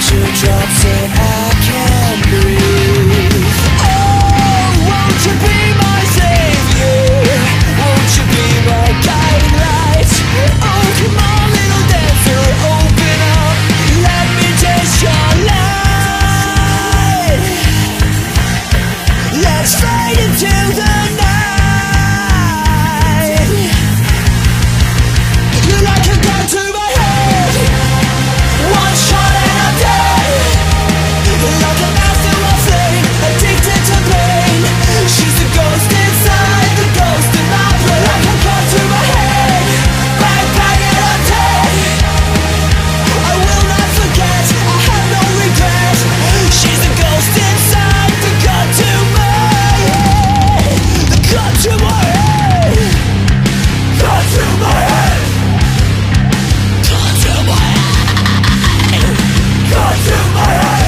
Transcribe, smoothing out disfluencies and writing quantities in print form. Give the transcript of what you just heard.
Drops and I can't breathe. Oh, won't you be my savior? Won't you be my guiding light? Oh, come on, little dancer, open up. Let me taste your light. Let's fade into the night. You're like a gun to my head. One shot and I'm dead. Like a master of flame, addicted to pain. She's the ghost inside, the ghost in my brain. Like a gun to my head, bang bang and I'm dead. I will not forget, I have no regret. She's the ghost inside, the gun to my head. The gun to my head. Gun to my head. Gun to my head. Gun to my head.